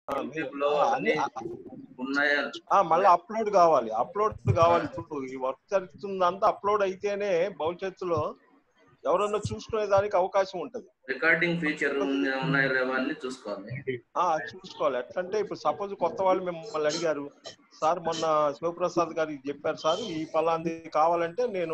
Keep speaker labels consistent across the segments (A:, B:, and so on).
A: YouTube లో అన్ని ఉన్నాయా?
B: మళ్ళీ అప్లోడ్ కావాలి ఇప్పుడు ఈ వర్క్ జరుగుతుందంతా అప్లోడ్ అయితేనే భవిష్యత్తులో ఎవరన్నా చూసుకునే దానికి అవకాశం ఉంటది.
A: రికార్డింగ్ ఫీచర్ ఉన్నాయో లేవో అన్ని చూసుకోవాలి.
B: చూసుకోవాలి. ఎట్లంటే ఇప్పుడు సపోజ్ కొత్త వాళ్ళు మిమ్మల్ని అడిగారు, సార్ మొన్న శివప్రసాద్ గారికి చెప్పారు సార్ ఈ పలాంది కావాలంటే నేను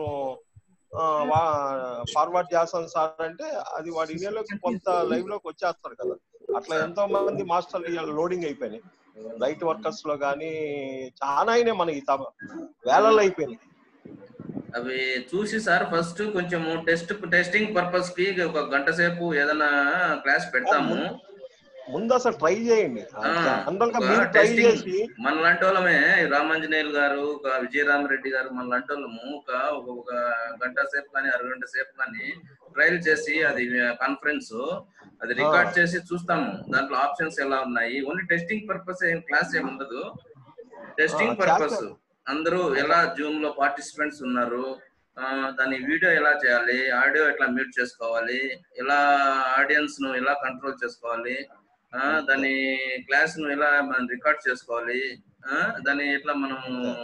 B: ఫార్వర్డ్ చేస్తాను సార్ అంటే అది వాడి ఇండియాలోకి కొంత లైవ్ లోకి వచ్చేస్తారు కదా. అట్లా ఎంతో మంది మాస్టర్లు లోడింగ్ అయిపోయినాయి. లైట్ వర్కర్స్ లో గానీ చాలా అయినాయి, మనకి వేలల్లో అయిపోయినాయి.
A: అవి చూసి సార్ ఫస్ట్ కొంచెం టెస్టింగ్ పర్పస్ కి ఒక గంట సేపు ఏదైనా క్లాస్ పెడతాము.
B: ముందు అసలు ట్రై చేయండి. ట్రై చేసి
A: మన లాంటి వాళ్ళమే రామాంజనేయులు గారు, విజయరామరెడ్డి గారు, మన లాంటి వాళ్ళము ఒక గంట సేపు కానీ అరగంట సేపు కానీ ట్రయల్ చేసి అది కాన్ఫరెన్స్ అది రికార్డ్ చేసి చూస్తాము. దాంట్లో ఆప్షన్స్ ఎలా ఉన్నాయి. ఓన్లీ టెస్టింగ్ పర్పస్ క్లాస్ ఏమి ఉండదు. టెస్టింగ్ పర్పస్ అందరూ ఎలా జూమ్ లో పార్టిసిపెంట్స్ ఉన్నారు, దాని వీడియో ఎలా చేయాలి, ఆడియో ఎట్లా మ్యూట్ చేసుకోవాలి, ఎలా ఆడియన్స్ ను ఎలా కంట్రోల్ చేసుకోవాలి, దాని క్లాస్ ను ఎలా మనం రికార్డ్ చేసుకోవాలి, దాన్ని ఎట్లా మనం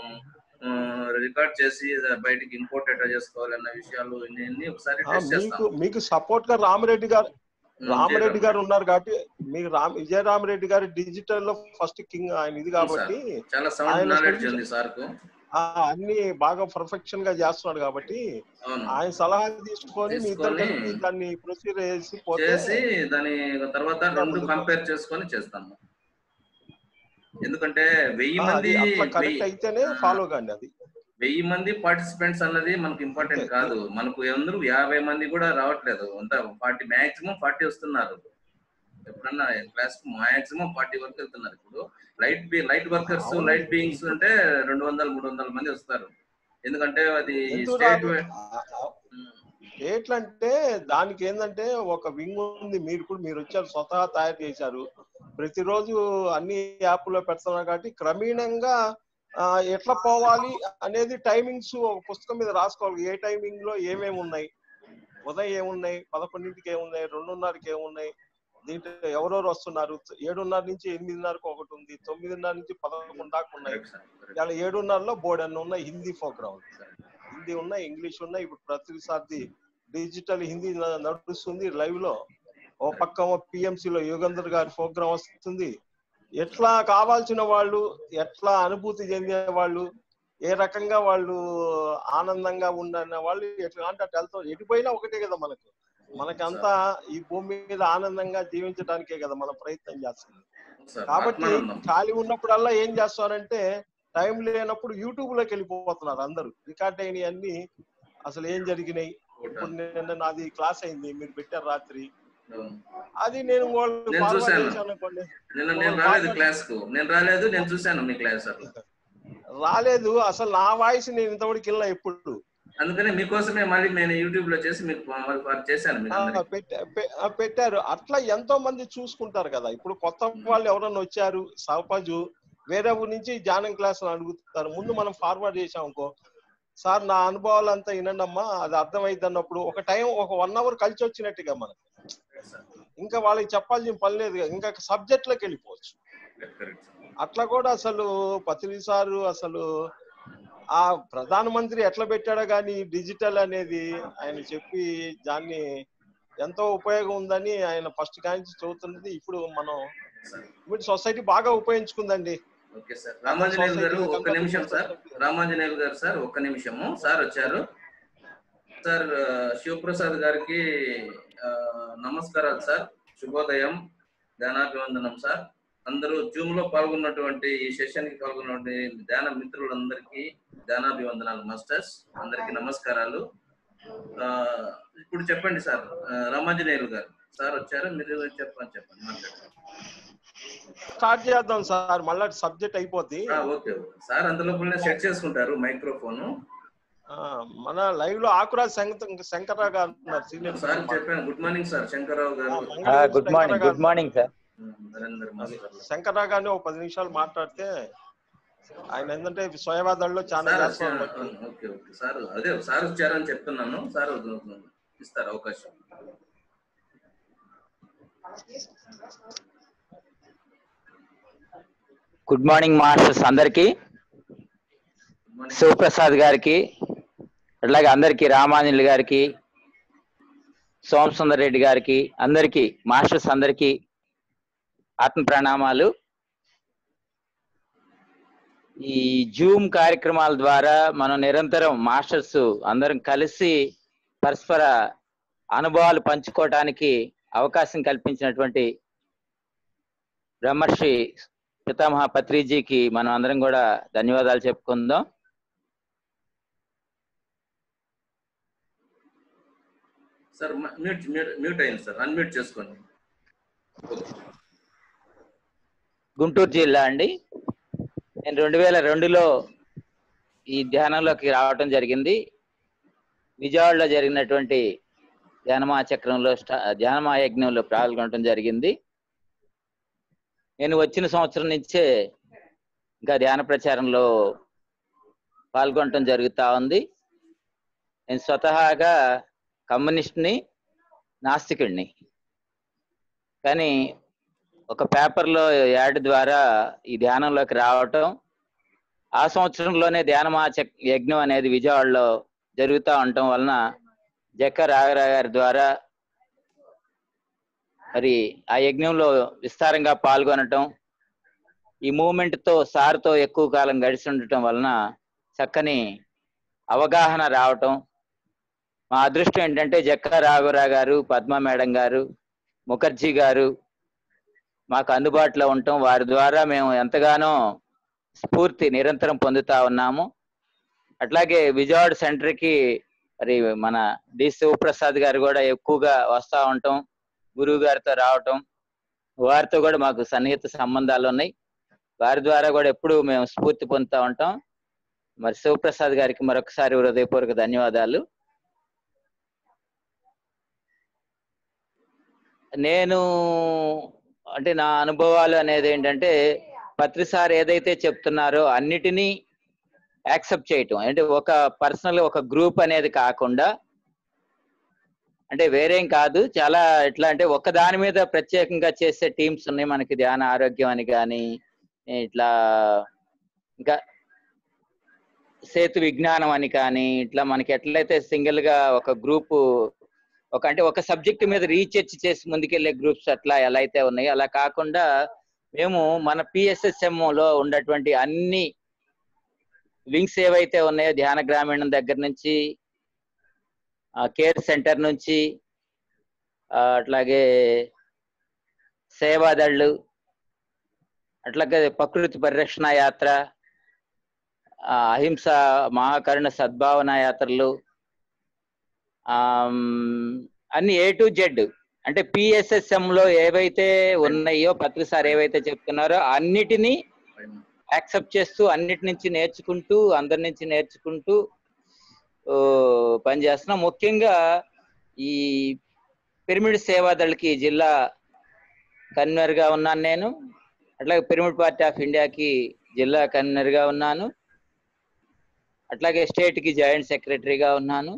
A: రికార్డ్ చేసి బయటికి ఇంపోర్ట్ ఎట్లా చేసుకోవాలి అన్న విషయాలు ఒకసారి టెస్ట్ చేస్తాం.
B: మీకు సపోర్ట్ గా రామరెడ్డి గారు ఉన్నారు కాబట్టి మీకు విజయరామరెడ్డి గారు డిజిటల్ లో ఫస్ట్ కింగ్ ఆయన ఇది కాబట్టి
A: చాలా సౌండ్ నాలెడ్జ్ ఉంది సార్ కు.
B: అన్ని బాగా పర్ఫెక్షన్ గా చేస్తున్నాడు కాబట్టి ఆయన సలహా తీసుకొని మీ ఇద్దరు కలిపి దాన్ని ప్రొసీజర్ చేసి
A: దాని తర్వాత రెండు కంపేర్ చేసుకొని చేస్తాము. ఎందుకంటే 1000 మంది
B: కరెక్ట్ అయితేనే ఫాలో కండి. అది
A: 1000 మంది పార్టిసిపెంట్స్ అన్నది మనకు ఇంపార్టెంట్ కాదు. మనకు అందరూ 50 మంది కూడా రావట్లేదు, అంతా 40 మాక్సిమం 40 వస్తున్నారు. ఎప్పుడన్నా క్లాస్ మాక్సిమం 40 వరకు వెళ్తున్నారు. ఇప్పుడు లైట్ వర్కర్స్, లైట్ బీయింగ్స్ అంటే 200-300 మంది వస్తారు. ఎందుకంటే అది
B: స్టేట్లు అంటే దానికి ఏంటంటే ఒక వింగ్ ఉంది. మీరు వచ్చారు, స్వతహా తయారు చేశారు, ప్రతిరోజు అన్ని యాప్లో పెడుతున్నారు కాబట్టి క్రమేణంగా ఎట్లా పోవాలి అనేది టైమింగ్స్ ఒక పుస్తకం మీద రాసుకోవాలి. ఏ టైమింగ్ లో ఏమేమి ఉన్నాయి, ఉదయం ఏమున్నాయి, 11ంటికి ఏమున్నాయి, 2:30కి ఏమున్నాయి, దీంట్లో ఎవరెవరు వస్తున్నారు, 7:30 నుంచి 8:30కు ఒకటి ఉంది, 9:30 నుంచి 11 దాకా ఉన్నాయి. ఇలా 7:30లో బోర్డు ఉన్నాయి. హిందీ ప్రోగ్రామ్, హిందీ ఉన్నాయి, ఇంగ్లీష్ ఉన్నాయి. ఇప్పుడు ప్రతిసారి డిజిటల్ హిందీ నడుస్తుంది లైవ్ లో. ఓ పక్క పిఎంసిలో యుగంధర్ గారి ప్రోగ్రామ్ వస్తుంది. ఎట్లా కావాల్సిన వాళ్ళు, ఎట్లా అనుభూతి చెందే వాళ్ళు, ఏ రకంగా వాళ్ళు ఆనందంగా ఉండన్న వాళ్ళు ఎట్లా అంటే అటు వెళ్తాం. ఎటుపోయినా ఒకటే కదా మనకంతా ఈ భూమి మీద ఆనందంగా జీవించడానికే కదా మనం ప్రయత్నం చేస్తుంది. కాబట్టి ఖాళీ ఉన్నప్పుడల్లా ఏం చేస్తారంటే టైం లేనప్పుడు యూట్యూబ్ లోకి వెళ్ళిపోతున్నారు అందరూ. రికార్డ్ అయినవి అన్ని అసలు ఏం జరిగినాయి. ఇప్పుడు నిన్న నాది క్లాస్ అయింది, మీరు పెట్టారు రాత్రి, అది నేను రాలేదు. అసలు నా వాయిస్ నేను ఇంతవరకు వెళ్ళా ఎప్పుడు.
A: అందుకని మీకోసమే మళ్ళీ నేను యూట్యూబ్ లో చేసి మీకు చేశాను.
B: పెట్టారు. అట్లా ఎంతో మంది చూసుకుంటారు కదా. ఇప్పుడు కొత్త వాళ్ళు ఎవరన్నా వచ్చారు, సహపాజు వేరే ఊరి నుంచి ధ్యానం క్లాస్ అడుగుతారు. ముందు మనం ఫార్వర్డ్ చేసాం అనుకో, సార్ నా అనుభవాలు అంతా వినండమ్మా, అది అర్థమైంది అన్నప్పుడు ఒక 1 అవర్ కలిసి వచ్చినట్టుగా మనకు. ఇంకా వాళ్ళకి చెప్పాల్సిన పని లేదు, ఇంకా సబ్జెక్ట్ లోకి వెళ్ళిపోవచ్చు. అట్లా కూడా అసలు పత్రి సారు అసలు ఆ ప్రధానమంత్రి ఎట్లా పెట్టాడో కానీ డిజిటల్ అనేది ఆయన చెప్పి దాన్ని ఎంతో ఉపయోగం ఉందని ఆయన ఫస్ట్ కాంచి చదువుతున్నది. ఇప్పుడు మనం సొసైటీ బాగా ఉపయోగించుకుందండి.
A: Okay sir. రామాంజనేయులు గారు ఒక్క నిమిషం సార్. రామాంజనేయులు గారు సార్ ఒక్క నిమిషము. సార్ వచ్చారు. సార్ శివప్రసాద్ గారికి నమస్కారాలు సార్. శుభోదయం, ధ్యానాభివందనం సార్. అందరూ జూమ్ లో పాల్గొన్నటువంటి ఈ సెషన్ కి పాల్గొన్నటువంటి ధ్యాన మిత్రులందరికీ ధ్యానాభివందనాలు మాస్టర్స్. అందరికీ నమస్కారాలు. ఇప్పుడు చెప్పండి సార్, రామాంజనేయులు గారు సార్ వచ్చారు, మీరు చెప్పండి మాట్లాడండి.
B: స్టార్ట్ చేద్దాం సార్, మళ్ళీ సబ్జెక్ట్ అయిపోద్ది.
A: ఓకే సార్, అందులో సెట్ చేసుకుంటారు మైక్రోఫోన్.
B: మన లైవ్ లో ఆకురాజ్ శంకర్రావు గారు ఉన్నారు, సీనియర్
A: సార్. చెప్పాను. Good morning sir Shankarrao garu.
C: Good morning sir.
B: Shankarrao గారిని ఒక 10 నిమిషాలు మాట్లాడితే, ఆయన ఏంటంటే స్వయవాదాల్లో చాలా చేస్తున్నారు.
A: ఓకే సార్, అదే సార్ వచ్చారని చెప్తున్నాను. సార్ ఇస్తారు అవకాశం.
C: గుడ్ మార్నింగ్ మాస్టర్స్ అందరికి, శివప్రసాద్ గారికి, అట్లాగే అందరికి, రామాంజలి గారికి, సోమసుందర్ రెడ్డి గారికి, అందరికి మాస్టర్స్ అందరికి ఆత్మ ప్రణామాలు. ఈ జూమ్ కార్యక్రమాల ద్వారా మనం నిరంతరం మాస్టర్స్ అందరం కలిసి పరస్పర అనుభవాలు పంచుకోవడానికి అవకాశం కల్పించినటువంటి బ్రహ్మర్షి పితామహ పత్రిజీకి మనం అందరం కూడా ధన్యవాదాలు చెప్పుకుందాం.
A: సార్ మ్యూట్ అయింది సార్, అన్మ్యూట్ చేసుకోండి.
C: గుంటూరు జిల్లా అండి. నేను 2002లో ఈ ధ్యానంలోకి రావటం జరిగింది. విజయవాడలో జరిగినటువంటి ధ్యానమహాచక్రంలో ధ్యానమహాయజ్ఞంలో పాల్గొనడం జరిగింది. నేను వచ్చిన సంవత్సరం నుంచే ఇంకా ధ్యాన ప్రచారంలో పాల్గొనటం జరుగుతూ ఉంది. నేను స్వతహాగా కమ్యూనిస్ట్ని, నాస్తికుడిని. కానీ ఒక పేపర్లో యాడ్ ద్వారా ఈ ధ్యానంలోకి రావటం, ఆ సంవత్సరంలోనే యజ్ఞం అనేది విజయవాడలో జరుగుతూ ఉండటం వలన జక్క రాఘరావు గారి ద్వారా మరి ఆ యజ్ఞంలో విస్తారంగా పాల్గొనటం, ఈ మూమెంట్తో సార్తో ఎక్కువ కాలం గడిచి ఉండటం వలన చక్కని అవగాహన రావటం. మా అదృష్టం ఏంటంటే జక్క రాఘరావు గారు, పద్మ మేడం గారు, ముఖర్జీ గారు మాకు అందుబాటులో ఉండటం, వారి ద్వారా మేము ఎంతగానో స్ఫూర్తి నిరంతరం పొందుతా ఉన్నాము. అట్లాగే విజయవాడ సెంటర్కి మరి మన డి శివప్రసాద్ గారు కూడా ఎక్కువగా వస్తూ ఉండటం, గురువు గారితో రావటం, వారితో కూడా మాకు సన్నిహిత సంబంధాలు ఉన్నాయి. వారి ద్వారా కూడా ఎప్పుడు మేము స్ఫూర్తి పొందుతూ ఉంటాం. మరి శివప్రసాద్ గారికి మరొకసారి హృదయపూర్వక ధన్యవాదాలు. నేను అంటే నా అనుభవాలు అనేది ఏంటంటే, పత్రిసార్ ఏదైతే చెప్తున్నారో అన్నిటినీ యాక్సెప్ట్ చేయటం, అంటే ఒక పర్సనల్ ఒక గ్రూప్ అనేది కాకుండా, అంటే వేరేం కాదు, చాలా ఎట్లా అంటే ఒక్క దాని మీద ప్రత్యేకంగా చేసే టీమ్స్ ఉన్నాయి మనకి, ధ్యాన ఆరోగ్యం అని కానీ, ఇట్లా ఇంకా సేతు విజ్ఞానం అని కానీ, ఇట్లా మనకి ఎట్లయితే సింగిల్ గా ఒక గ్రూపు అంటే ఒక సబ్జెక్ట్ మీద రీసెర్చ్ చేసి ముందుకెళ్లే గ్రూప్స్ అట్లా ఎలా అయితే ఉన్నాయో, అలా కాకుండా మేము మన PSSM-లో ఉన్నటువంటి అన్ని వింగ్స్ ఏవైతే ఉన్నాయో, ధ్యాన గ్రామీణం దగ్గర నుంచి, కేర్ సెంటర్ నుంచి, అట్లాగే సేవాదళ్ళు, అట్లాగే ప్రకృతి పరిరక్షణ యాత్ర, అహింస మహాకరుణ సద్భావన యాత్రలు, అన్ని A to Z, అంటే PSSM-లో ఏవైతే ఉన్నాయో పత్రిసార్ ఏవైతే చెప్తున్నారో అన్నిటినీ యాక్సెప్ట్ చేస్తూ, అన్నిటి నుంచి నేర్చుకుంటూ, అందరి నుంచి నేర్చుకుంటూ పనిచేస్తున్నాం. ముఖ్యంగా ఈ పిరమిడ్ సేవాదళకి జిల్లా కన్వీనర్గా ఉన్నాను నేను. అట్లాగే పిరమిడ్ పార్టీ ఆఫ్ ఇండియాకి జిల్లా కన్వీనర్గా ఉన్నాను. అట్లాగే స్టేట్కి జాయింట్ సెక్రటరీగా ఉన్నాను.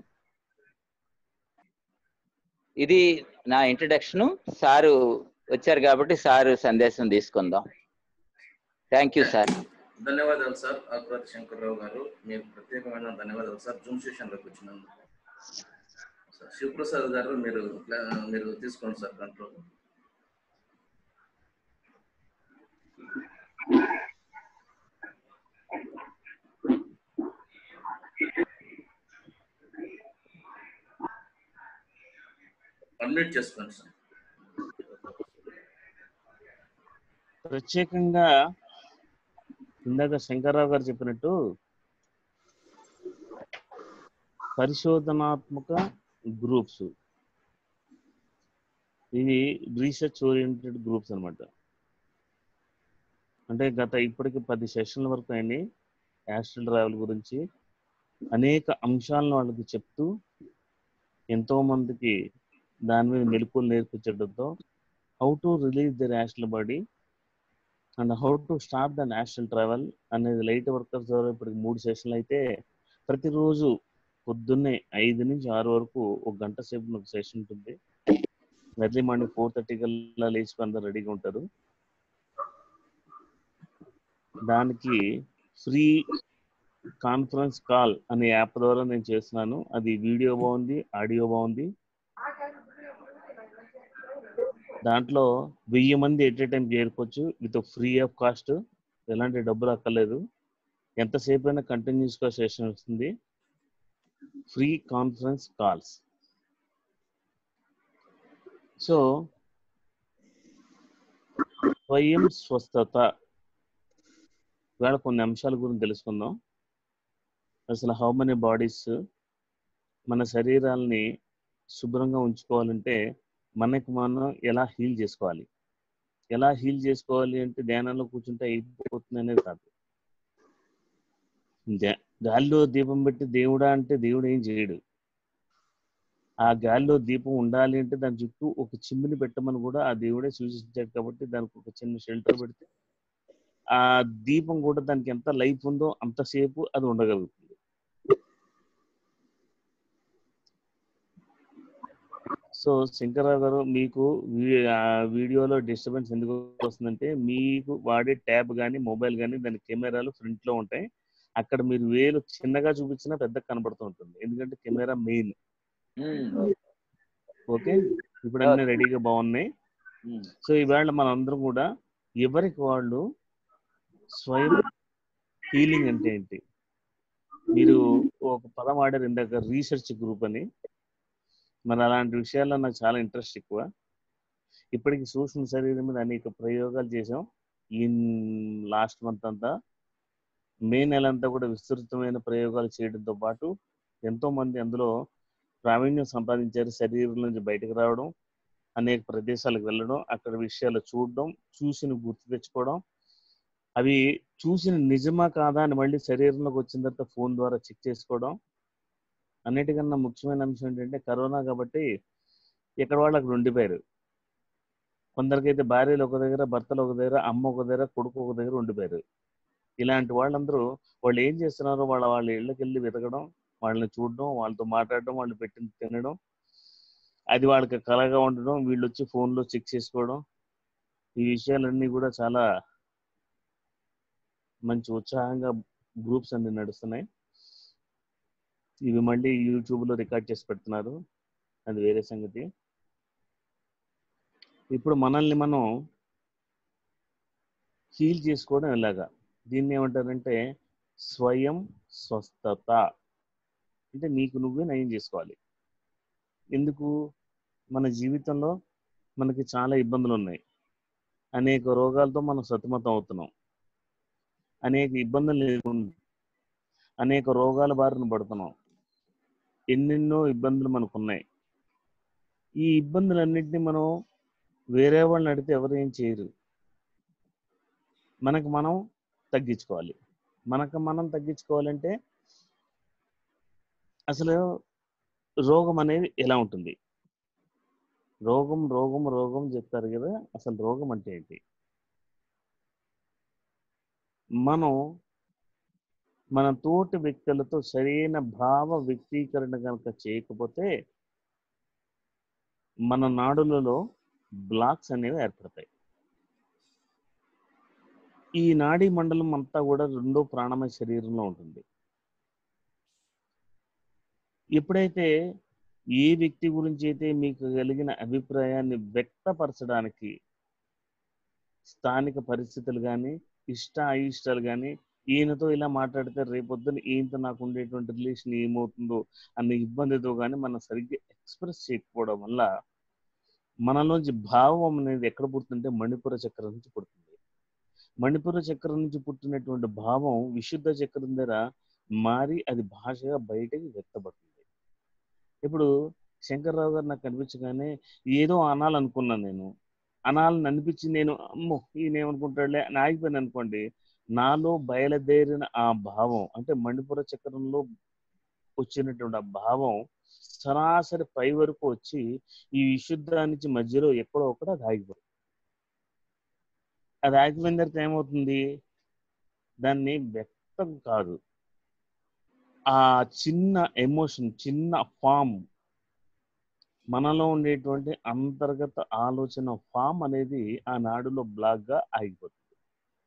C: ఇది నా ఇంట్రడక్షన్. సారు వచ్చారు కాబట్టి సారు సందేశం తీసుకుందాం. Thank you sir.
A: ధన్యవాదాలు సార్ ఆకురాతి శంకర్రావు గారు, మీకు ప్రత్యేకమైన ధన్యవాదాలు సార్ జూమ్ సెషన్లోకి వచ్చినందుకు. శివప్రసాద్ గారు మీరు తీసుకోండి సార్ కంట్రోల్. అన్మ్యూట్ చేసుకోండి సార్.
D: ప్రత్యేకంగా ఇందాక శంకర్రావు గారు చెప్పినట్టు పరిశోధనాత్మక గ్రూప్స్, ఇవి రీసెర్చ్ ఓరియంటెడ్ గ్రూప్స్ అనమాట. అంటే ఇప్పటికి 10 సెషన్ల వరకు అయినాయి యాస్ట్రల్ ట్రావెల్ గురించి. అనేక అంశాలను వాళ్ళకి చెప్తూ ఎంతో మందికి దాని మీద మెలకువలు నేర్పించడంతో how to release the astral body and how to start the astral travel అనేది లైట్ వర్కర్స్ ద్వారా ఇప్పటికి 3 సెషన్లు అయితే, ప్రతిరోజు పొద్దున్నే 5 నుంచి 6 వరకు 1 గంట సేపు ఒక సెషన్ ఉంటుంది. ఎర్లీ మార్నింగ్ 4:30 కల్లా లేచి అందరూ రెడీగా ఉంటారు. దానికి ఫ్రీ కాన్ఫరెన్స్ కాల్ అనే యాప్ ద్వారా నేను చేస్తున్నాను. అది వీడియో బాగుంది, ఆడియో బాగుంది. దాంట్లో 1000 మంది ఎట్ ఏ టైం చేరుకోవచ్చు విత్ ఫ్రీ ఆఫ్ కాస్ట్. ఎలాంటి డబ్బులు అక్కర్లేదు. ఎంతసేపు అయినా కంటిన్యూస్గా సెషన్ వస్తుంది. Free conference calls. సో స్వయం స్వస్థత ఇవాళ కొన్ని అంశాల గురించి తెలుసుకుందాం. అసలు హౌ మెనీ బాడీస్ మన శరీరాల్ని శుభ్రంగా ఉంచుకోవాలంటే మనకి మనం ఎలా హీల్ చేసుకోవాలి. ఎలా హీల్ చేసుకోవాలి అంటే ధ్యానంలో కూర్చుంటే అయిపోతుంది అనేది కాదు. గాలిలో దీపం పెట్టి దేవుడా అంటే దేవుడు ఏం చేయడు. ఆ గాలిలో దీపం ఉండాలి అంటే దాని చుట్టూ ఒక చిమ్మిని పెట్టమని కూడా ఆ దేవుడే సూచించాడు. కాబట్టి దానికి ఒక చిన్న షెల్టర్ పెడితే ఆ దీపం కూడా దానికి ఎంత లైఫ్ ఉందో అంతసేపు అది ఉండగలుగుతుంది. సో శంకర్రావు గారు, మీకు వీడియోలో డిస్టర్బెన్స్ ఎందుకు వస్తుందంటే మీకు వాడే ట్యాబ్ కానీ మొబైల్ కానీ దాని కెమెరాలు ఫ్రంట్ లో ఉంటాయి. అక్కడ మీరు వేలు చిన్నగా చూపించినా పెద్దగా కనబడుతూ ఉంటుంది. ఎందుకంటే కెమెరా మెయిన్. ఓకే, ఇప్పుడు అన్నీ రెడీగా బాగున్నాయి. సో ఈవేళ మనందరం కూడా ఎవరికి వాళ్ళు స్వయం హీలింగ్ అంటే ఏంటి, మీరు ఒక పదం ఆడారు ఇందాక, రీసెర్చ్ గ్రూప్ అని. మరి అలాంటి విషయాల్లో నాకు చాలా ఇంట్రెస్ట్ ఎక్కువ. ఇప్పటికి సూక్ష్మ శరీరం మీద అనేక ప్రయోగాలు చేసాం. ఈ లాస్ట్ మంత్ అంతా, మే నెల అంతా కూడా విస్తృతమైన ప్రయోగాలు చేయడంతో పాటు ఎంతో మంది అందులో ప్రావీణ్యం సంపాదించారు. శరీరం నుంచి బయటకు రావడం, అనేక ప్రదేశాలకు వెళ్ళడం, అక్కడ విషయాలు చూడడం, చూసిన గుర్తు తెచ్చుకోవడం, అవి చూసిన నిజమా కాదా అని మళ్ళీ శరీరంలోకి వచ్చిన తర్వాత ఫోన్ ద్వారా చెక్ చేసుకోవడం. అన్నిటికన్నా ముఖ్యమైన అంశం ఏంటంటే కరోనా కాబట్టి ఎక్కడ వాళ్ళు అక్కడ ఉండిపోయారు. కొందరికైతే భార్యలు ఒక దగ్గర, భర్తలు ఒక దగ్గర, అమ్మ ఒక దగ్గర, కొడుకు ఒక దగ్గర ఉండిపోయారు. ఇలాంటి వాళ్ళందరూ వాళ్ళు ఏం చేస్తున్నారో వాళ్ళ ఇళ్ళకి వెళ్ళి వెతకడం, వాళ్ళని చూడడం, వాళ్ళతో మాట్లాడడం, వాళ్ళు పెట్టిన తినడం, అది వాళ్ళకి కలగా ఉండడం, వీళ్ళు వచ్చి ఫోన్లో చెక్ చేసుకోవడం, ఈ విషయాలన్నీ కూడా చాలా మంచి ఉత్సాహంగా గ్రూప్స్ అన్ని నడుస్తున్నాయి. ఇవి మళ్ళీ యూట్యూబ్లో రికార్డ్ చేసి పెడుతున్నారు, అది వేరే సంగతి. ఇప్పుడు మనల్ని మనం హీల్ చేసుకోవడం ఎలాగా, దీన్ని ఏమంటారంటే స్వయం స్వస్థత. అంటే నీకు నువ్వే నయం చేసుకోవాలి. ఎందుకు? మన జీవితంలో మనకి చాలా ఇబ్బందులు ఉన్నాయి. అనేక రోగాలతో మనం సతమతం అవుతున్నాం. అనేక ఇబ్బందులు అనేక రోగాల బారిన పడుతున్నాం. ఎన్నెన్నో ఇబ్బందులు మనకున్నాయి. ఈ ఇబ్బందులన్నింటినీ మనం వేరే వాళ్ళని అడిగితే ఎవరు ఏం చేయరు. మనకు మనం తగ్గించుకోవాలి. మనకు మనం తగ్గించుకోవాలంటే అసలు రోగం అనేది ఎలా ఉంటుంది? రోగం రోగం రోగం చెప్తారు కదా, అసలు రోగం అంటే ఏంటి? మనం మన తోటి వ్యక్తులతో సరైన భావ వ్యక్తీకరణ కనుక చేయకపోతే మన నాడులలో బ్లాక్స్ అనేవి ఏర్పడతాయి. ఈ నాడీ మండలం అంతా కూడా రెండో ప్రాణమయ శరీరంలో ఉంటుంది. ఎప్పుడైతే ఏ వ్యక్తి గురించి అయితే మీకు కలిగిన అభిప్రాయాన్ని వ్యక్తపరచడానికి స్థానిక పరిస్థితులు కానీ, ఇష్ట అయిష్టాలు కానీ, ఈయనతో ఇలా మాట్లాడితే రేపొద్దున ఈయనతో నాకు ఉండేటువంటి రిలేషన్ ఏమవుతుందో అన్న ఇబ్బందితో కానీ మనం సరిగ్గా ఎక్స్ప్రెస్ చేయకపోవడం వల్ల మనలోంచి భావం అనేది ఎక్కడ పుడుతుంటే మణిపుర చక్రం నుంచి పుడుతుంది. మణిపుర చక్రం నుంచి పుట్టినటువంటి భావం విశుద్ధ చక్రం దగ్గర మారి అది భాషగా బయటకి వ్యక్తపడుతుంది. ఇప్పుడు శంకర్రావు గారు నాకు కనిపించగానే ఏదో అనాలనుకున్నాను. నేను అనాలని అనిపించి నేను అమ్మో ఈయన ఏమనుకుంటాడులే అని ఆగిపోయాను అనుకోండి, నాలో బయలుదేరిన ఆ భావం అంటే మణిపుర చక్రంలో వచ్చినటువంటి ఆ భావం సరాసరి పై వరకు వచ్చి ఈ విశుద్ధానికి మధ్యలో ఎక్కడో ఒకటి అది ఆగిపోతుంది. అది ఆగిపోయిన తర్వాత ఏమవుతుంది? దాన్ని వ్యక్తం కాదు, ఆ చిన్న ఎమోషన్, చిన్న ఫామ్, మనలో ఉండేటువంటి అంతర్గత ఆలోచన ఫామ్ అనేది ఆ నాడులో బ్లాక్ గా ఆగిపోతుంది.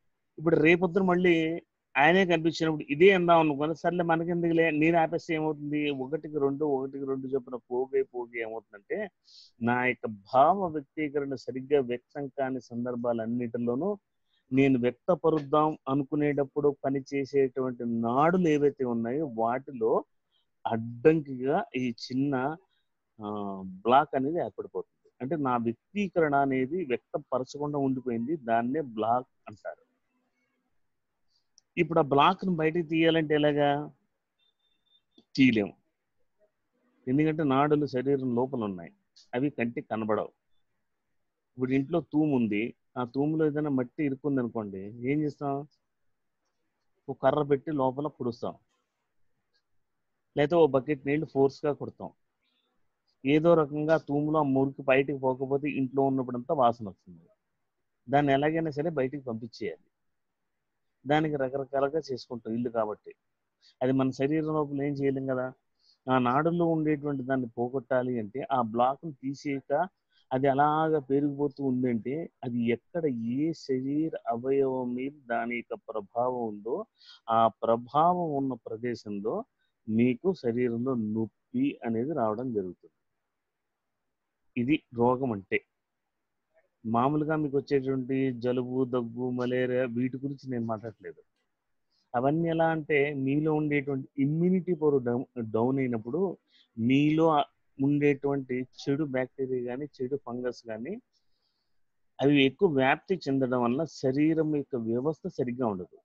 D: ఇప్పుడు రేపొద్దున మళ్ళీ ఆయనే కనిపించినప్పుడు ఇదే అందాం అనుకోని, సర్లే మనకెందుకులే నేను ఆపేస్తే ఏమవుతుంది, ఒకటికి రెండు చొప్పున పోగే ఏమవుతుందంటే, నా యొక్క భావ వ్యక్తీకరణ సరిగ్గా వ్యక్తం కాని సందర్భాలన్నిటిలోనూ నేను వ్యక్తపరుద్దాం అనుకునేటప్పుడు పనిచేసేటువంటి నాడులు ఏవైతే ఉన్నాయో వాటిలో అడ్డంకిగా ఈ చిన్న బ్లాక్ అనేది ఏర్పడిపోతుంది. అంటే నా వ్యక్తీకరణ అనేది వ్యక్తపరచకుండా ఉండిపోయింది, దాన్నే బ్లాక్ అంటారు. ఇప్పుడు ఆ బ్లాక్ను బయటికి తీయాలంటే ఎలాగా? తీయలేము. ఎందుకంటే నాడులు శరీరం లోపల ఉన్నాయి, అవి కంటికి కనబడవు. ఇప్పుడు ఇంట్లో తూము ఉంది, ఆ తూములో ఏదైనా మట్టి ఇరుక్కుంది అనుకోండి, ఏం చేస్తాం? ఒక కర్ర పెట్టి లోపల పుడుస్తాం, లేకపోతే ఓ బకెట్ నీళ్లు ఫోర్స్గా కొడతాం. ఏదో రకంగా తూములో ఆ మురికి బయటికి పోకపోతే ఇంట్లో ఉన్నప్పుడంతా వాసన వస్తుంది. దాన్ని ఎలాగైనా సరే బయటికి పంపించేయాలి. దానికి రకరకాలుగా చేసుకుంటాం ఇల్లు కాబట్టి. అది మన శరీరం లోపల ఏం చేయలేం కదా. ఆ నాడుల్లో ఉండేటువంటి దాన్ని పోగొట్టాలి అంటే ఆ బ్లాక్ను తీసేయక అది అలాగా పెరిగిపోతూ ఉందంటే అది ఎక్కడ ఏ శరీర అవయవం మీద దాని యొక్క ప్రభావం ఉందో ఆ ప్రభావం ఉన్న ప్రదేశంలో మీకు శరీరంలో నొప్పి అనేది రావడం జరుగుతుంది. ఇది రోగం అంటే. మామూలుగా మీకు వచ్చేటువంటి జలుబు, దగ్గు, మలేరియా వీటి గురించి నేను మాట్లాడట్లేదు. అవన్నీ ఎలా అంటే మీలో ఉండేటువంటి ఇమ్యూనిటీ పవర్ డౌన్ అయినప్పుడు మీలో ఉండేటువంటి చెడు బ్యాక్టీరియా కానీ చెడు ఫంగస్ కానీ అవి ఎక్కువ వ్యాప్తి చెందడం వల్ల శరీరం యొక్క వ్యవస్థ సరిగ్గా ఉండదు.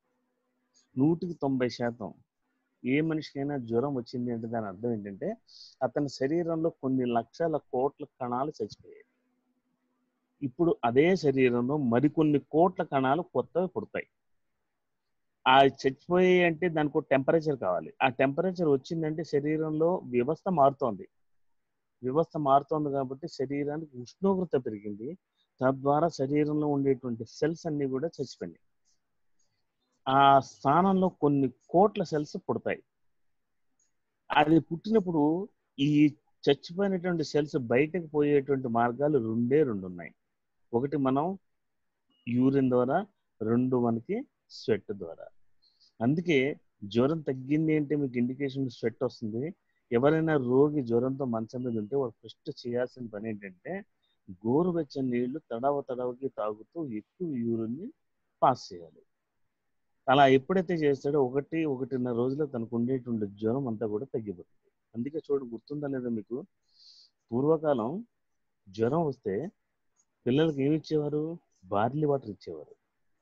D: 100% ఏ మనిషికైనా జ్వరం వచ్చింది అంటే దాని అర్థం ఏంటంటే అతని శరీరంలో కొన్ని లక్షల కోట్ల కణాలు చచ్చిపోయాయి. ఇప్పుడు అదే శరీరంలో మరికొన్ని కోట్ల కణాలు కొత్తవి పుడతాయి. ఆ చచ్చిపోయాయి అంటే దానికి ఒక టెంపరేచర్ కావాలి. ఆ టెంపరేచర్ వచ్చిందంటే శరీరంలో వ్యవస్థ మారుతోంది. వ్యవస్థ మారుతోంది కాబట్టి శరీరానికి ఉష్ణోగ్రత పెరిగింది. తద్వారా శరీరంలో ఉండేటువంటి సెల్స్ అన్ని కూడా చచ్చిపోయినాయి. ఆ స్థానంలో కొన్ని కోట్ల సెల్స్ పుడతాయి. అది పుట్టినప్పుడు ఈ చచ్చిపోయినటువంటి సెల్స్ బయటకు పోయేటువంటి మార్గాలు రెండు ఉన్నాయి. ఒకటి మనం యూరిన్ ద్వారా, రెండు మనకి స్వెట్ ద్వారా. అందుకే జ్వరం తగ్గింది అంటే మీకు ఇండికేషన్ స్వెట్ వస్తుంది. ఎవరైనా రోగి జ్వరంతో మంచం మీద ఉంటే వాడు ఫస్ట్ చేయాల్సిన పని ఏంటంటే గోరువెచ్చని నీళ్లు తడవకి తాగుతూ ఎక్కువ యూరిన్ని పాస్ చేయాలి. అలా ఎప్పుడైతే చేస్తాడో 1-1.5 రోజుల్లో తనకు ఉండేటువంటి జ్వరం అంతా కూడా తగ్గిపోతుంది. అందుకే గుర్తుందా లేదా మీకు, పూర్వకాలం జ్వరం వస్తే పిల్లలకి ఏమి ఇచ్చేవారు? బార్లీ వాటర్ ఇచ్చేవారు.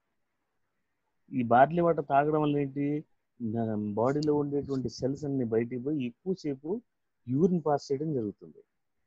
D: ఈ బార్లీ వాటర్ తాగడం వల్ల ఏంటి, బాడీలో ఉండేటువంటి సెల్స్ అన్ని బయటికి పోయి ఎక్కువసేపు యూరిన్ పాస్ చేయడం జరుగుతుంది.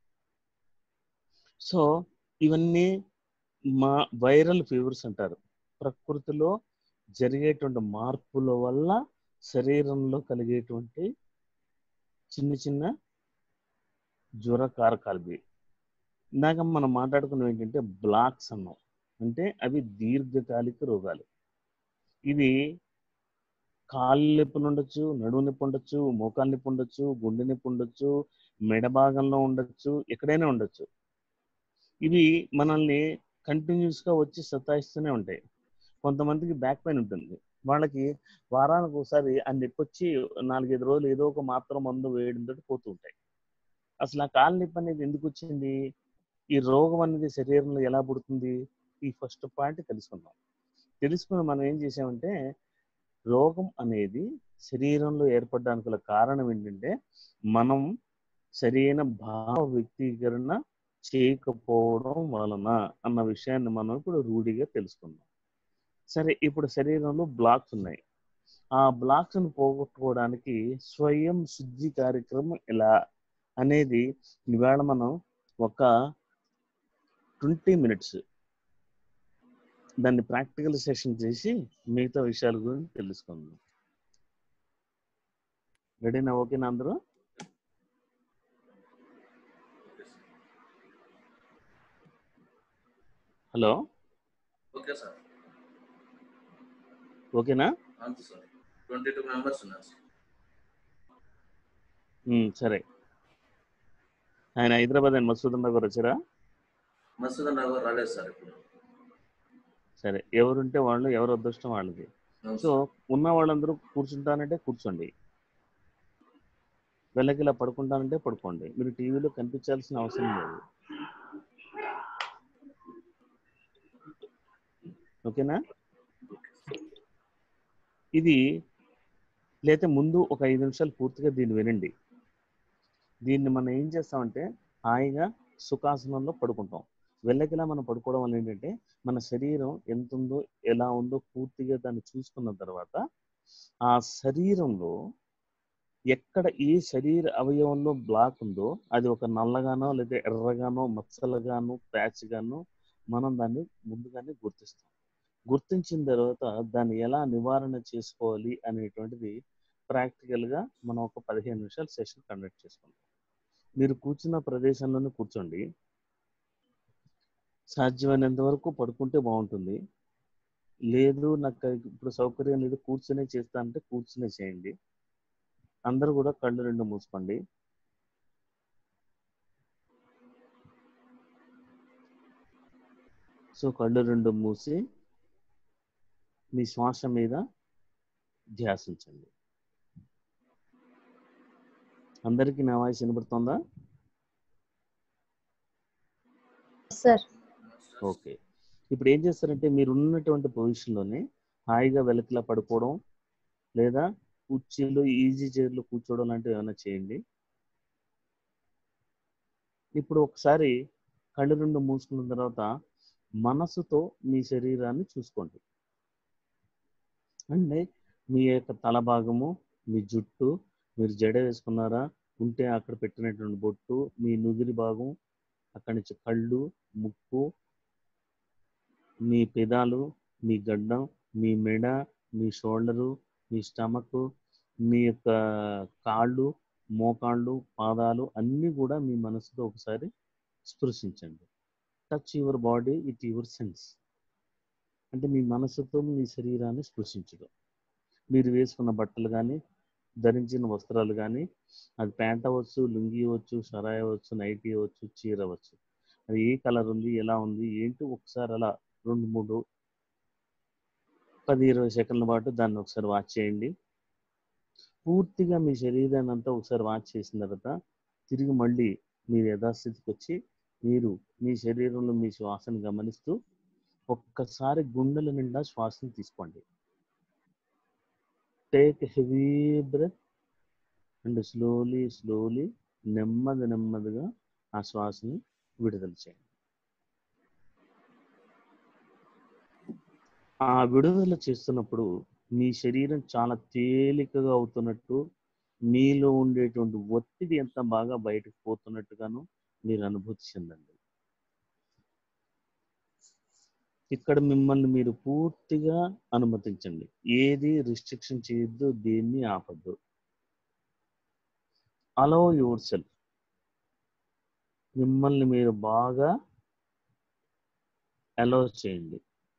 D: సో ఇవన్నీ మా వైరల్ ఫీవర్స్ అంటారు. ప్రకృతిలో జరిగేటువంటి మార్పుల వల్ల శరీరంలో కలిగేటువంటి చిన్న చిన్న జ్వర కారకాలు. ఇందాక మనం మాట్లాడుకున్నవి ఏంటంటే బ్లాక్స్ అన్నాం, అంటే అవి దీర్ఘకాలిక రోగాలు. ఇది కాళ్ళు నొప్పులు ఉండొచ్చు, నడుము నొప్పి ఉండొచ్చు, మోకాలు నొప్పి ఉండొచ్చు, గుండె నొప్పి ఉండొచ్చు, మెడ భాగంలో ఉండొచ్చు, ఎక్కడైనా ఉండొచ్చు. ఇవి మనల్ని కంటిన్యూస్గా వచ్చి సతాయిస్తూనే ఉంటాయి. కొంతమందికి బ్యాక్ పెయిన్ ఉంటుంది, వాళ్ళకి వారానికి ఒకసారి ఆ నొప్పి వచ్చి 4-5 రోజులు ఏదో ఒక మాత్రం మందు వేయడంతో పోతూ ఉంటాయి. అసలు ఆ కాలు నొప్పి అనేది ఎందుకు వచ్చింది, ఈ రోగం అనేది శరీరంలో ఎలా పుడుతుంది, ఈ ఫస్ట్ పాయింట్ తెలుసుకుని మనం ఏం చేసామంటే రోగం అనేది శరీరంలో ఏర్పడడానికి గల కారణం ఏంటంటే మనం సరైన భావ వ్యక్తీకరణ చేయకపోవడం వలన అన్న విషయాన్ని మనం ఇప్పుడు రూఢిగా తెలుసుకుందాం. సరే, ఇప్పుడు శరీరంలో బ్లాక్స్ ఉన్నాయి. ఆ బ్లాక్స్ను పోగొట్టుకోవడానికి స్వయం శుద్ధి కార్యక్రమం ఎలా అనేది ఇవాళ మనం ఒక 20 minutes దాన్ని ప్రాక్టికల్ సెషన్ చేసి మిగతా విషయాల గురించి తెలుసుకుందాం. రెడీనా? ఓకేనా అందరూ? Hello,
A: okay sir.
D: ఓకేనా?
A: అంతే సార్. 22 members ఉన్నారు సార్.
D: సరే. ఆయన హైదరాబాద్ అండ్ మసూద్ గారు వచ్చారా?
A: మసూద్ నగర్ రాలేదు సార్ ఇప్పుడు.
D: సరే, ఎవరుంటే వాళ్ళు, ఎవరు అదృష్టం వాళ్ళది. సో ఉన్న వాళ్ళందరూ కూర్చుంటానంటే కూర్చోండి, వెళ్ళకిలా పడుకుంటానంటే పడుకోండి. మీరు టీవీలో కనిపించాల్సిన అవసరం లేదు. ఓకేనా? ఇది లేతే ముందు ఒక 5 నిమిషాలు పూర్తిగా దీన్ని వినండి. దీన్ని మనం ఏం చేస్తామంటే హాయిగా సుఖాసనంలో పడుకుంటాం. వెళ్ళకిలా మనం పడుకోవడం వల్ల ఏంటంటే మన శరీరం ఎంత ఉందో, ఎలా ఉందో పూర్తిగా దాన్ని చూసుకున్న తర్వాత ఆ శరీరంలో ఎక్కడ ఏ శరీర అవయవంలో బ్లాక్ ఉందో అది ఒక నల్లగానో లేదా ఎర్రగానో మచ్చలుగానో ప్యాచ్గానో మనం దాన్ని ముందుగానే గుర్తిస్తాం. గుర్తించిన తర్వాత దాన్ని ఎలా నివారణ చేసుకోవాలి అనేటువంటిది ప్రాక్టికల్గా మనం ఒక 15 నిమిషాలు సెషన్ కండక్ట్ చేసుకుంటాం. మీరు కూర్చున్న ప్రదేశంలోనే కూర్చోండి. సాధ్యమైనంత వరకు పడుకుంటే బాగుంటుంది. లేదు నాకు ఇప్పుడు సౌకర్యం లేదు కూర్చునే చేస్తా అంటే కూర్చునే చేయండి. అందరూ కూడా కళ్ళు 2 మూసుకోండి. సో కళ్ళు 2 మూసి మీ శ్వాస మీద ధ్యాసించండి. అందరికీ నా వాయిస్ వినబడుతుందా?
E: Sir
D: okay. ఇప్పుడు ఏం చేస్తారంటే మీరు ఉన్నటువంటి పొజిషన్లోనే హాయిగా వెలకిలా పడుకోవడం లేదా కుర్చీలో ఈజీ చైర్లో కూర్చోవడం లాంటివి ఏమైనా చేయండి. ఇప్పుడు ఒకసారి కళ్ళు 2 మూసుకున్న తర్వాత మనసుతో మీ శరీరాన్ని చూసుకోండి. అంటే మీ యొక్క తల భాగము, మీ జుట్టు, మీరు జడ వేసుకున్నారా, ఉంటే అక్కడ పెట్టినటువంటి బొట్టు, మీ నుదిరి భాగం, అక్కడి నుంచి కళ్ళు, ముక్కు, మీ పెదాలు, మీ గడ్డం, మీ మెడ, మీ షోల్డరు, మీ స్టమక్, మీ యొక్క కాళ్ళు, మోకాళ్ళు, పాదాలు అన్నీ కూడా మీ మనసుతో ఒకసారి స్పృశించండి. Touch your body with your sense. అంటే మీ మనసుతో మీ శరీరాన్ని స్పృశించడం. మీరు వేసుకున్న బట్టలు కానీ, ధరించిన వస్త్రాలు కానీ, అది ప్యాంట్ అవ్వచ్చు, లుంగీ అవ్వచ్చు, షరాయి అవ్వచ్చు, నైటీ అవ్వచ్చు, చీర అవ్వచ్చు, అది ఏ కలర్ ఉంది, ఎలా ఉంది, ఏంటి ఒకసారి అలా 2, 3, 10, 20 సెకండ్ల పాటు దాన్ని ఒకసారి వాచ్ చేయండి. పూర్తిగా మీ శరీరాన్ని అంతా ఒకసారి వాచ్ చేసిన తర్వాత తిరిగి మళ్ళీ మీరు యథాస్థితికి వచ్చి మీరు మీ శరీరంలో మీ శ్వాసను గమనిస్తూ ఒక్కసారి గుండెల నిండా శ్వాసను తీసుకోండి. Take heavy breath and slowly నెమ్మదిగా ఆ శ్వాసని విడుదల చేయండి. ఆ విడుదల చేస్తున్నప్పుడు మీ శరీరం చాలా తేలికగా అవుతున్నట్టు, మీలో ఉండేటువంటి ఒత్తిడి ఎంత బాగా బయటకు పోతున్నట్టుగాను మీరు అనుభూతి చెందండి. ఇక్కడ మిమ్మల్ని మీరు పూర్తిగా అనుమతించండి. ఏది రిస్ట్రిక్షన్ చేయొద్దు, దేన్ని ఆపద్దు. Allow your self. మిమ్మల్ని మీరు బాగా అలౌ చేయండి.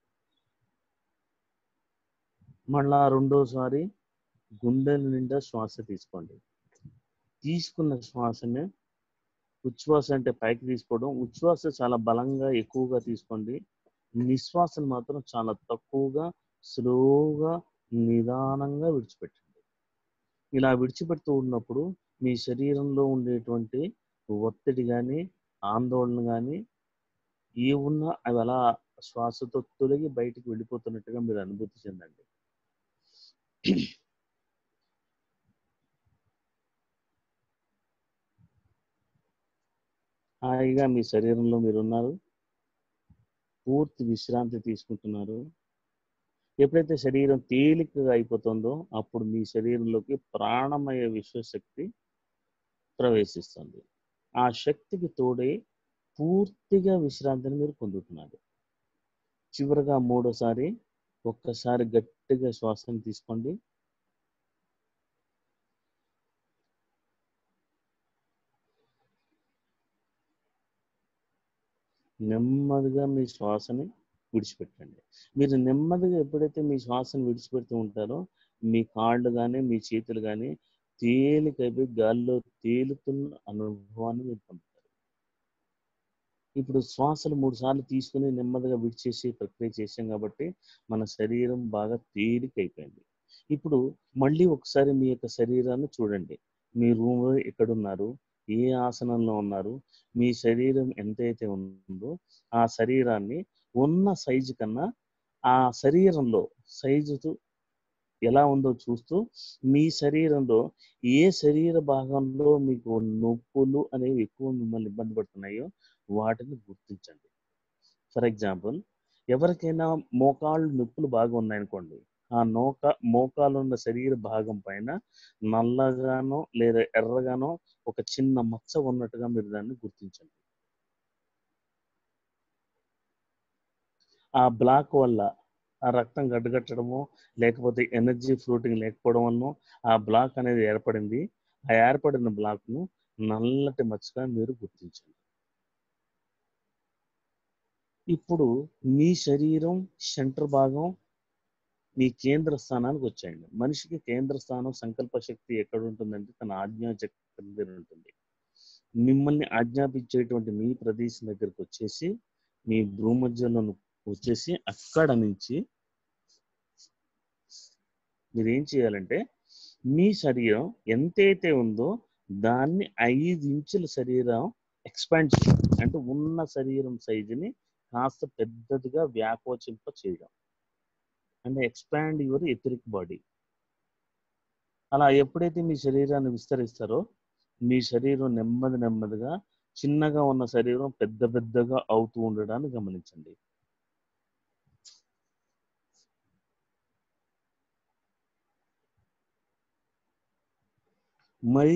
D: మళ్ళా రెండోసారి గుండెల నిండా శ్వాస తీసుకోండి. తీసుకున్న శ్వాసనే ఉచ్ఛ్వాస అంటే పైకి తీసుకోవడం, ఉచ్ఛ్వాస చాలా బలంగా ఎక్కువగా తీసుకోండి. నిశ్వాసను మాత్రం చాలా తక్కువగా, స్లోగా, నిదానంగా విడిచిపెట్టండి. ఇలా విడిచిపెడుతూ ఉన్నప్పుడు మీ శరీరంలో ఉండేటువంటి ఒత్తిడి కానీ, ఆందోళన కానీ ఏమున్నా అవి అలా శ్వాసతో తొలగి బయటికి వెళ్ళిపోతున్నట్టుగా మీరు అనుభూతి చెందండి. హాయిగా మీ శరీరంలో మీరున్నారు, పూర్తి విశ్రాంతి తీసుకుంటున్నారు. ఎప్పుడైతే శరీరం తేలికగా అయిపోతుందో అప్పుడు మీ శరీరంలోకి ప్రాణమయ విశ్వశక్తి ప్రవేశిస్తుంది. ఆ శక్తికి తోడై పూర్తిగా విశ్రాంతిని మీరు పొందుతున్నారు. చివరగా మూడోసారి ఒక్కసారి గట్టిగా శ్వాసను తీసుకోండి. నెమ్మదిగా మీ శ్వాసని విడిచిపెట్టండి. మీరు నెమ్మదిగా ఎప్పుడైతే మీ శ్వాసను విడిచిపెడుతూ ఉంటారో మీ కాళ్ళు కానీ, మీ చేతులు కానీ తేలికైపోయి గాల్లో తేలుతున్న అనుభవాన్ని మీరు పొందుతారు. ఇప్పుడు శ్వాసలు 3 సార్లు తీసుకుని నెమ్మదిగా విడిచేసి ప్రక్రియ చేసాం కాబట్టి మన శరీరం బాగా తేలికైపోయింది. ఇప్పుడు మళ్ళీ ఒకసారి మీ యొక్క శరీరాన్ని చూడండి. మీ రూమ్‌లో ఎక్కడున్నారు? ఏ ఆసనంలో ఉన్నారు? మీ శరీరం ఎంతైతే ఉందో ఆ శరీరాన్ని ఉన్న సైజు కన్నా ఆ శరీరంలో సైజు ఎలా ఉందో చూస్తూ మీ శరీరంలో ఏ శరీర భాగంలో మీకు నొప్పులు అనేవి ఎక్కువ మిమ్మల్ని ఇబ్బంది పడుతున్నాయో వాటిని గుర్తించండి. ఫర్ ఎగ్జాంపుల్, ఎవరికైనా మోకాళ్ళు నొప్పులు బాగా ఉన్నాయనుకోండి, ఆ మోకాలు ఉన్న శరీర భాగం పైన నల్లగానో లేదా ఎర్రగానో ఒక చిన్న మచ్చ ఉన్నట్టుగా మీరు దాన్ని గుర్తించండి. ఆ బ్లాక్ వల్ల ఆ రక్తం గడ్డగట్టడమో లేకపోతే ఎనర్జీ ఫ్లోటింగ్ లేకపోవడం వల్ల ఆ బ్లాక్ అనేది ఏర్పడింది. ఆ ఏర్పడిన బ్లాక్ను నల్లటి మచ్చగా మీరు గుర్తించండి. ఇప్పుడు మీ శరీరం సెంటర్ భాగం మీ కేంద్ర స్థానానికి వచ్చేయండి. మనిషికి కేంద్ర స్థానం సంకల్ప శక్తి ఎక్కడ ఉంటుందంటే తన ఆజ్ఞాచక్రం దగ్గర ఉంటుంది. మిమ్మల్ని ఆజ్ఞాపించేటువంటి మీ ప్రదేశం దగ్గరకు వచ్చేసి మీ భూమధ్యంలో వచ్చేసి అక్కడ నుంచి మీరు ఏం చేయాలంటే మీ శరీరం ఎంతైతే ఉందో దాన్ని 5 ఇంచుల శరీరం ఎక్స్పాండ్ చేయాలి. అంటే ఉన్న శరీరం సైజుని కాస్త పెద్దదిగా వ్యాకోచింప చేయడం, అంటే ఎక్స్పాండ్ యువర్ ఎథరిక్ బాడీ. అలా ఎప్పుడైతే మీ శరీరాన్ని విస్తరిస్తారో మీ శరీరం నెమ్మదిగా చిన్నగా ఉన్న శరీరం పెద్దగా అవుతూ ఉండడాన్ని గమనించండి. మరి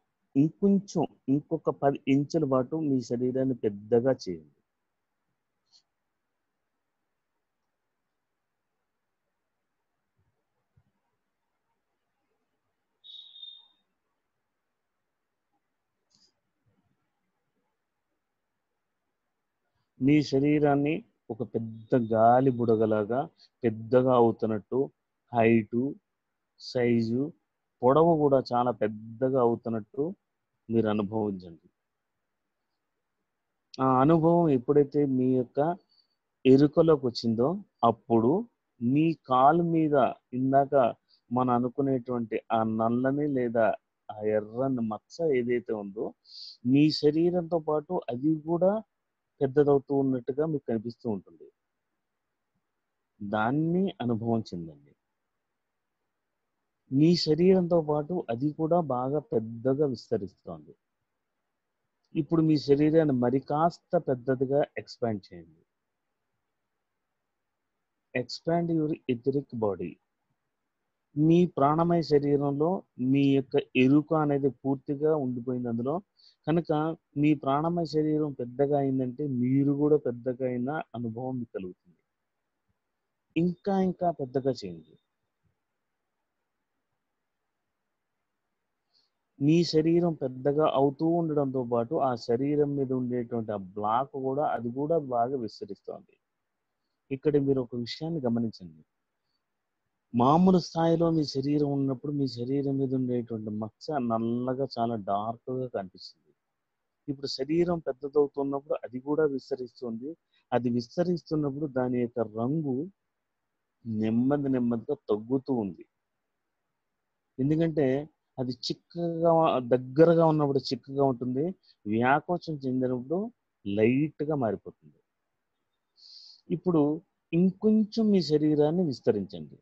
D: ఇంకొక 10 ఇంచుల పాటు మీ శరీరాన్ని పెద్దగా చేయండి. మీ శరీరాన్ని ఒక పెద్ద గాలి బుడగలాగా పెద్దగా అవుతున్నట్టు, హైటు, సైజు, పొడవు కూడా చాలా పెద్దగా అవుతున్నట్టు మీరు అనుభవించండి. ఆ అనుభవం ఎప్పుడైతే మీ యొక్క ఎరుకలోకి వచ్చిందో అప్పుడు మీ కాలు మీద ఇందాక మనం అనుకునేటువంటి ఆ నల్లని లేదా ఆ ఎర్రని మచ్చ ఏదైతే ఉందో మీ శరీరంతో పాటు అది కూడా పెద్దదవుతూ ఉన్నట్టుగా మీకు కనిపిస్తూ ఉంటుంది. దాన్ని అనుభవం చెందండి. మీ శరీరంతో పాటు అది కూడా బాగా పెద్దగా విస్తరిస్తోంది. ఇప్పుడు మీ శరీరాన్ని మరి కాస్త పెద్దదిగా ఎక్స్పాండ్ చేయండి. Expand your etheric body. మీ ప్రాణమయ శరీరంలో మీ యొక్క ఎరుక అనేది పూర్తిగా ఉండిపోయింది అందులో. కనుక మీ ప్రాణమయ శరీరం పెద్దగా అయిందంటే మీరు కూడా పెద్దగా అయిన అనుభవం మీకు కలుగుతుంది. ఇంకా పెద్దగా చేయండి. మీ శరీరం పెద్దగా అవుతూ ఉండడంతో పాటు ఆ శరీరం మీద ఉండేటువంటి ఆ బ్లాక్ కూడా అది కూడా బాగా విస్తరిస్తోంది. ఇక్కడ మీరు ఒక విషయాన్ని గమనించండి. మామూలు స్థాయిలో మీ శరీరం ఉన్నప్పుడు మీ శరీరం మీద ఉండేటువంటి మచ్చ నల్లగా చాలా డార్క్గా కనిపిస్తుంది. ఇప్పుడు శరీరం పెద్దదవుతున్నప్పుడు అది కూడా విస్తరిస్తుంది. అది విస్తరిస్తున్నప్పుడు దాని యొక్క రంగు నెమ్మదిగా తగ్గుతూ ఉంది. ఎందుకంటే అది చిక్కగా దగ్గరగా ఉన్నప్పుడు చిక్కగా ఉంటుంది, వ్యాకోచం చెందినప్పుడు లైట్గా మారిపోతుంది. ఇప్పుడు ఇంకొంచెం మీ శరీరాన్ని విస్తరించండి.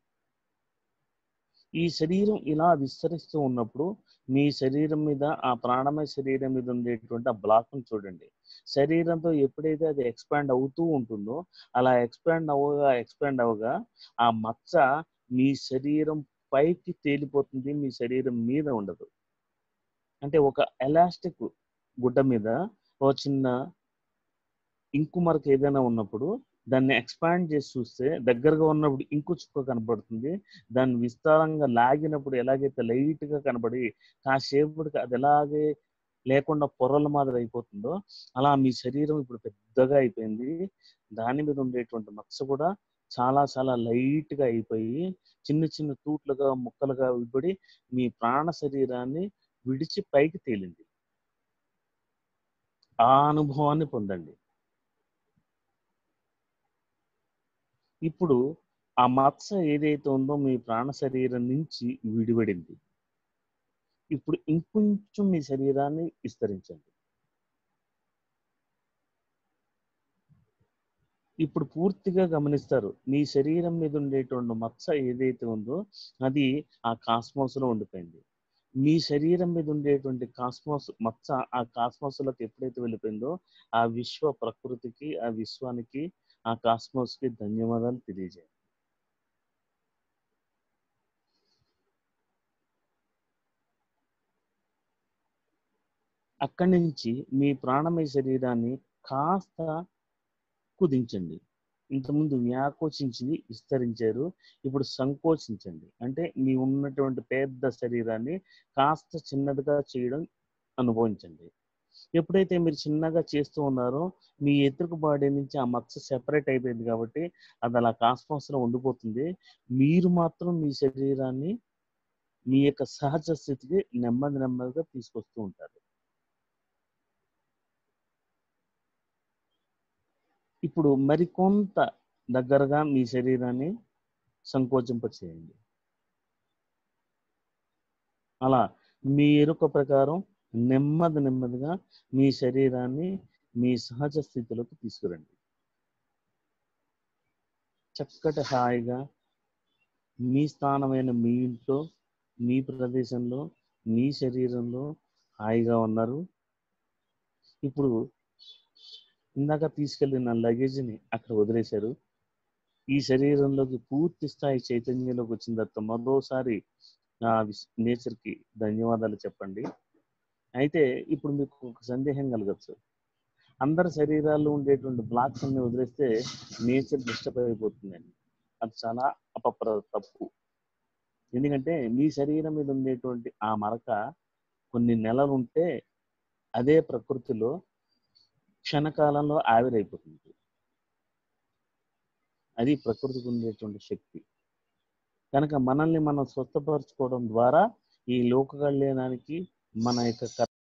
D: ఈ శరీరం ఇలా విస్తరిస్తూ ఉన్నప్పుడు మీ శరీరం మీద ఆ ప్రాణమయ శరీరం మీద ఉండేటువంటి ఆ బ్లాక్ను చూడండి. శరీరంతో ఎప్పుడైతే అది ఎక్స్పాండ్ అవుతూ ఉంటుందో అలా ఎక్స్పాండ్ అవగా ఆ మచ్చ మీ శరీరం పైకి తేలిపోతుంది, మీ శరీరం మీద ఉండదు. అంటే ఒక ఎలాస్టిక్ గుడ్డ మీద ఓ చిన్న ఇంకు మరక ఏదైనా ఉన్నప్పుడు దాన్ని ఎక్స్పాండ్ చేసి చూస్తే దగ్గరగా ఉన్నప్పుడు ఇంకు చుక్క కనబడుతుంది. దాన్ని విస్తారంగా లాగినప్పుడు ఎలాగైతే లైట్గా కనబడి కాసేపటికి అది ఎలాగే లేకుండా పొరల మాదిరి అయిపోతుందో అలా మీ శరీరం ఇప్పుడు పెద్దగా అయిపోయింది. దాని మీద ఉండేటువంటి మచ్చ కూడా చాలా లైట్గా అయిపోయి చిన్న తూట్లుగా ముక్కలుగా విడిపడి మీ ప్రాణ శరీరాన్ని విడిచి పైకి తేలింది. ఆ అనుభవాన్ని పొందండి. ఇప్పుడు ఆ మచ్చ ఏదైతే ఉందో మీ ప్రాణ శరీరం నుంచి విడిపడింది. ఇప్పుడు ఇంకొంచెం మీ శరీరాన్ని విస్తరించండి. ఇప్పుడు పూర్తిగా గమనిస్తారు మీ శరీరం మీద ఉండేటువంటి మచ్చ ఏదైతే ఉందో అది ఆ కాస్మోస్ లో ఉండిపోయింది. మీ శరీరం మీద ఉండేటువంటి కాస్మోస్ మచ్చ ఆ కాస్మోస్ లోకి ఎప్పుడైతే వెళ్ళిపోయిందో ఆ విశ్వ ప్రకృతికి, ఆ విశ్వానికి, ఆ కాస్మోస్ కి ధన్యవాదాలు తెలియజేయండి. అక్కడి నుంచి మీ ప్రాణమయ శరీరాన్ని కాస్త కుదించండి. ఇంతకుముందు వ్యాకోచించింది విస్తరించారు, ఇప్పుడు సంకోచించండి. అంటే మీ ఉన్నటువంటి పెద్ద శరీరాన్ని కాస్త చిన్నదిగా చేయడం అనుభవించండి. ఎప్పుడైతే మీరు చిన్నగా చేస్తూ ఉన్నారో మీ ఎదురు బాడీ నుంచి ఆ మచ్చ సెపరేట్ అయిపోయింది కాబట్టి అది అలా కాస్మోస్లో ఉండిపోతుంది. మీరు మాత్రం మీ శరీరాన్ని మీ యొక్క సహజ స్థితికి నెమ్మదిగా తీసుకొస్తూ ఉంటారు. ఇప్పుడు మరికొంత దగ్గరగా మీ శరీరాన్ని సంకోచింపచేయండి. అలా మీ ఎరుక ప్రకారం నెమ్మదిగా మీ శరీరాన్ని మీ సహజ స్థితిలోకి తీసుకురండి. చక్కటి హాయిగా మీ స్థానమైన మీ ఇంట్లో, మీ ప్రదేశంలో, మీ శరీరంలో హాయిగా ఉన్నారు. ఇప్పుడు ఇందాక తీసుకెళ్ళిన లగేజ్ని అక్కడ వదిలేశారు. ఈ శరీరంలోకి పూర్తి స్థాయి చైతన్యంలోకి వచ్చిన తర్వాత మరోసారి నేచర్కి ధన్యవాదాలు చెప్పండి. అయితే ఇప్పుడు మీకు ఒక సందేహం కలగచ్చు, అందరి శరీరాల్లో ఉండేటువంటి బ్లాక్స్ అన్ని వదిలేస్తే నేచర్ డిస్టర్బ్ అయిపోతుందని. అది చాలా తప్పు. ఎందుకంటే మీ శరీరం మీద ఉండేటువంటి ఆ మరక కొన్ని నెలలు ఉంటే అదే ప్రకృతిలో క్షణకాలంలో ఆవిరైపోతుంది. అది ప్రకృతికి ఉండేటువంటి శక్తి. కనుక మనల్ని మనం స్వస్థపరచుకోవడం ద్వారా ఈ లోక కళ్యాణానికి మన యొక్క